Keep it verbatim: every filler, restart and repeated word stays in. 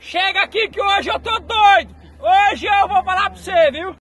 Chega aqui que hoje eu tô doido. Hoje eu vou falar pra você, viu?